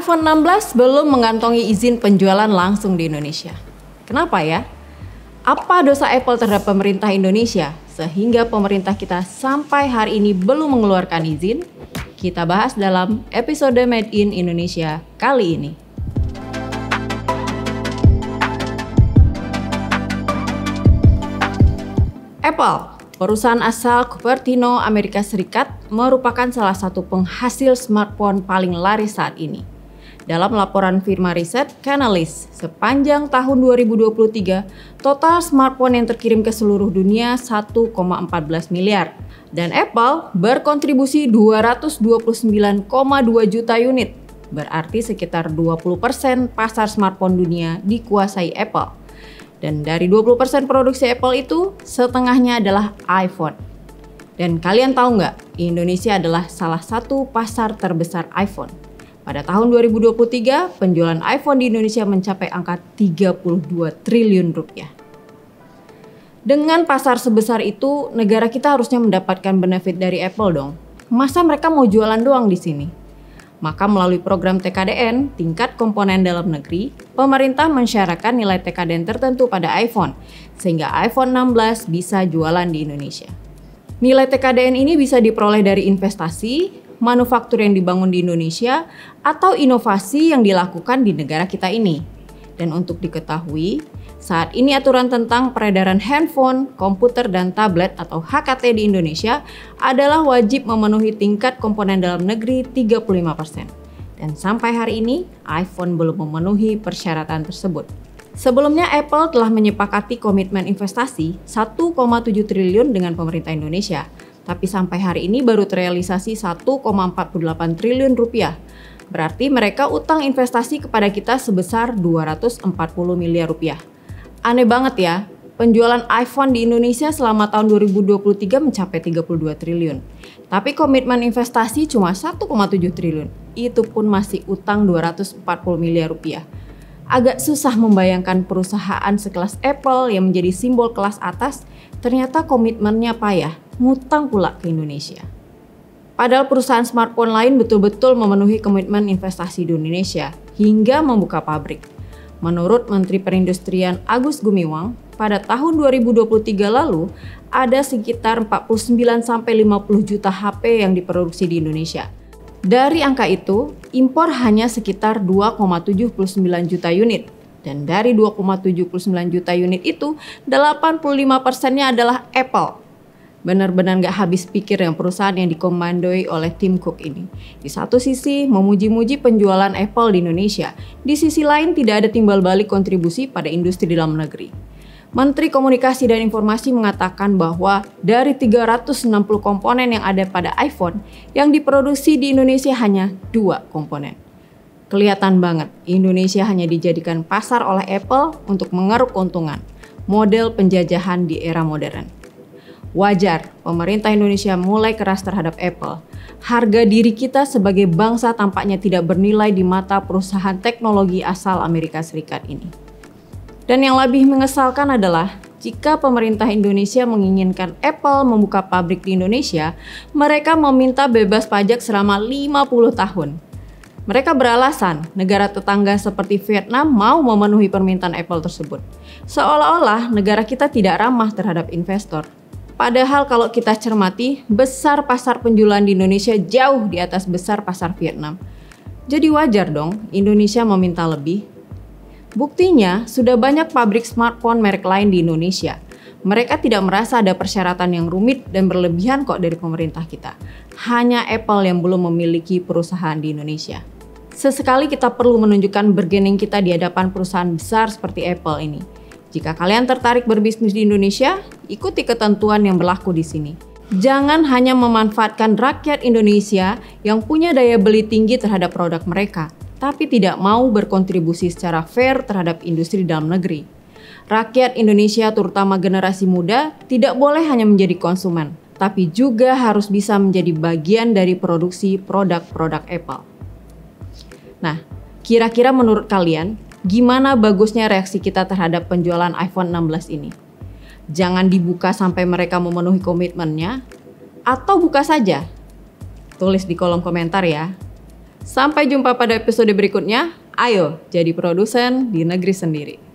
iPhone 16 belum mengantongi izin penjualan langsung di Indonesia. Kenapa ya? Apa dosa Apple terhadap pemerintah Indonesia sehingga pemerintah kita sampai hari ini belum mengeluarkan izin? Kita bahas dalam episode Made in Indonesia kali ini. Apple, perusahaan asal Cupertino, Amerika Serikat, merupakan salah satu penghasil smartphone paling laris saat ini. Dalam laporan firma riset Canalys, sepanjang tahun 2023, total smartphone yang terkirim ke seluruh dunia 1,14 miliar. Dan Apple berkontribusi 229,2 juta unit, berarti sekitar 20% pasar smartphone dunia dikuasai Apple. Dan dari 20% produksi Apple itu, setengahnya adalah iPhone. Dan kalian tahu nggak, Indonesia adalah salah satu pasar terbesar iPhone. Pada tahun 2023, penjualan iPhone di Indonesia mencapai angka 32 triliun rupiah. Dengan pasar sebesar itu, negara kita harusnya mendapatkan benefit dari Apple dong. Masa mereka mau jualan doang di sini? Maka melalui program TKDN, tingkat komponen dalam negeri, pemerintah mensyaratkan nilai TKDN tertentu pada iPhone, sehingga iPhone 16 bisa jualan di Indonesia. Nilai TKDN ini bisa diperoleh dari investasi, manufaktur yang dibangun di Indonesia, atau inovasi yang dilakukan di negara kita ini. Dan untuk diketahui, saat ini aturan tentang peredaran handphone, komputer, dan tablet atau HKT di Indonesia adalah wajib memenuhi tingkat komponen dalam negeri 35%. Dan sampai hari ini, iPhone belum memenuhi persyaratan tersebut. Sebelumnya Apple telah menyepakati komitmen investasi 1,7 triliun dengan pemerintah Indonesia. Tapi sampai hari ini baru terrealisasi 1,48 triliun rupiah. Berarti mereka utang investasi kepada kita sebesar 240 miliar rupiah. Aneh banget ya, penjualan iPhone di Indonesia selama tahun 2023 mencapai 32 triliun. Tapi komitmen investasi cuma 1,7 triliun. Itu pun masih utang 240 miliar rupiah. Agak susah membayangkan perusahaan sekelas Apple yang menjadi simbol kelas atas, ternyata komitmennya payah, ngutang pula ke Indonesia. Padahal perusahaan smartphone lain betul-betul memenuhi komitmen investasi di Indonesia hingga membuka pabrik. Menurut Menteri Perindustrian Agus Gumiwang, pada tahun 2023 lalu ada sekitar 49-50 juta HP yang diproduksi di Indonesia. Dari angka itu, impor hanya sekitar 2,79 juta unit. Dan dari 2,79 juta unit itu, 85%-nya adalah Apple. Benar-benar gak habis pikir dengan perusahaan yang dikomandoi oleh Tim Cook ini. Di satu sisi, memuji-muji penjualan Apple di Indonesia. Di sisi lain, tidak ada timbal balik kontribusi pada industri di dalam negeri. Menteri Komunikasi dan Informasi mengatakan bahwa dari 360 komponen yang ada pada iPhone, yang diproduksi di Indonesia hanya 2 komponen. Kelihatan banget, Indonesia hanya dijadikan pasar oleh Apple untuk mengeruk keuntungan, model penjajahan di era modern. Wajar, pemerintah Indonesia mulai keras terhadap Apple. Harga diri kita sebagai bangsa tampaknya tidak bernilai di mata perusahaan teknologi asal Amerika Serikat ini. Dan yang lebih mengesalkan adalah jika pemerintah Indonesia menginginkan Apple membuka pabrik di Indonesia, mereka meminta bebas pajak selama 50 tahun. Mereka beralasan negara tetangga seperti Vietnam mau memenuhi permintaan Apple tersebut. Seolah-olah negara kita tidak ramah terhadap investor. Padahal kalau kita cermati, besar pasar penjualan di Indonesia jauh di atas besar pasar Vietnam. Jadi wajar dong Indonesia meminta lebih. Buktinya, sudah banyak pabrik smartphone merek lain di Indonesia. Mereka tidak merasa ada persyaratan yang rumit dan berlebihan kok dari pemerintah kita. Hanya Apple yang belum memiliki perusahaan di Indonesia. Sesekali kita perlu menunjukkan bargaining kita di hadapan perusahaan besar seperti Apple ini. Jika kalian tertarik berbisnis di Indonesia, ikuti ketentuan yang berlaku di sini. Jangan hanya memanfaatkan rakyat Indonesia yang punya daya beli tinggi terhadap produk mereka, tapi tidak mau berkontribusi secara fair terhadap industri dalam negeri. Rakyat Indonesia, terutama generasi muda, tidak boleh hanya menjadi konsumen, tapi juga harus bisa menjadi bagian dari produksi produk-produk Apple. Nah, kira-kira menurut kalian, gimana bagusnya reaksi kita terhadap penjualan iPhone 16 ini? Jangan dibuka sampai mereka memenuhi komitmennya, atau buka saja? Tulis di kolom komentar ya. Sampai jumpa pada episode berikutnya. Ayo jadi produsen di negeri sendiri.